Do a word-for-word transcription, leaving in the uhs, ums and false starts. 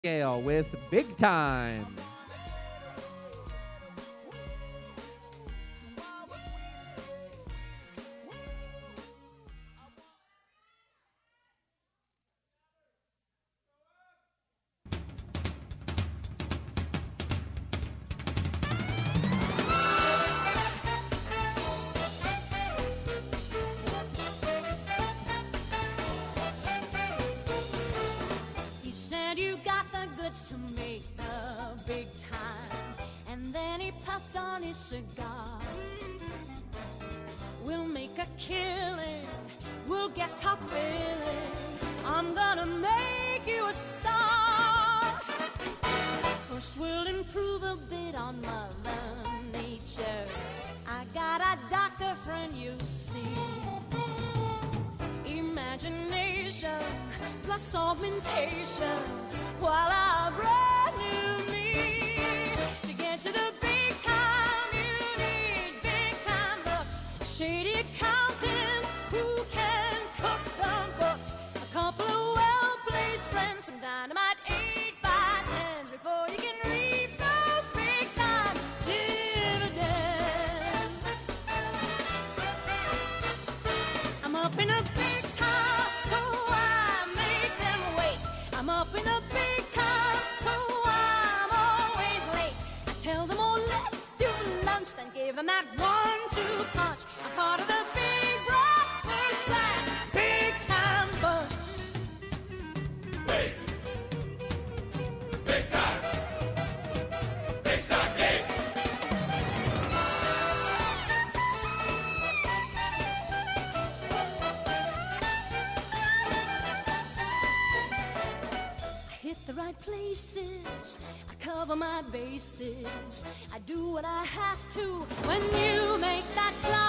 Gale with Big Time. He said you got the goods to make the big time, and then he puffed on his cigar. We'll make a killing, we'll get top billing, I'm gonna make you a star. First we'll improve a bit on Mother Nature, I got a doctor friend, you see. Imagination plus augmentation, while I brand new me. To get to the big time, you need big time looks. A shady accountant who can cook the books. A couple of well-placed friends, some dynamite eight by tens before you can read those big time dividends. I'm up in a big time, so I make them wait. I'm up in a big time, so I'm always late. I tell them, oh, let's do lunch, then give them that one-two punch. I'm part of the big rock first class, big time bunch. Big, big time, big time game. I hit the right places, I cover my bases, I do what I have to when you make that fly.